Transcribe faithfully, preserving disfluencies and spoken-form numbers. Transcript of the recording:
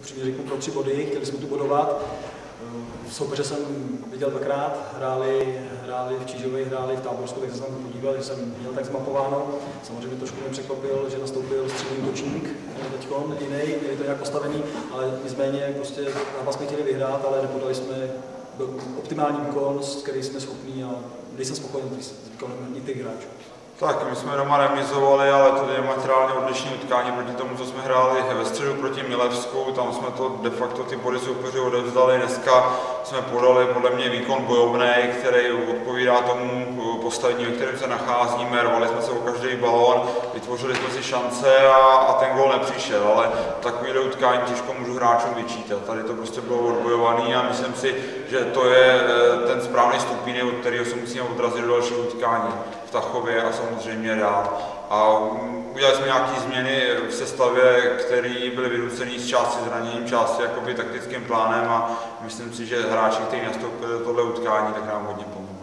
upřímně řeknu, pro tři body, chtěli jsme tu bodovat. Soupeře jsem viděl dvakrát, hráli, hráli v Čížově, hráli v Táborsku, tak jsem se tam podíval, že jsem měl tak zmapováno. Samozřejmě trošku mě překvapil, že nastoupil střílný útočník teďkon, jiný, je to nějak postavený, ale nicméně prostě zápas jsme chtěli vyhrát, ale nepodali jsme optimální výkon, který jsme schopní a nejsem spokojen s výkonem těch hráčů. Tak, my jsme doma remizovali, ale to je materiálně odlišné utkání proti tomu, co jsme hráli ve středu proti Milevsku. Tam jsme to de facto ty body soupeři odevzdali. Dneska jsme podali podle mě výkon bojovný, který odpovídá tomu postavení, ve kterém se nacházíme. Rvali jsme se o každý balón, vytvořili jsme si šance a, a ten gól nepřišel. Ale takovýhle utkání těžko můžu hráčům vyčítat. Tady to prostě bylo odbojované a myslím si, že to je ten správný stupín, od kterého se musíme odrazit do dalších utkání v Tachově a samozřejmě dál. A udělali jsme nějaké změny v sestavě, které byly vynucené z části zraněním, části jakoby taktickým plánem a myslím si, že hráči, kteří nastoupili do tohle utkání, tak nám hodně pomohli.